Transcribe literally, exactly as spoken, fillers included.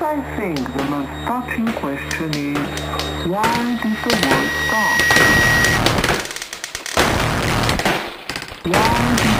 I think the most touching question is, why did the war start? Why did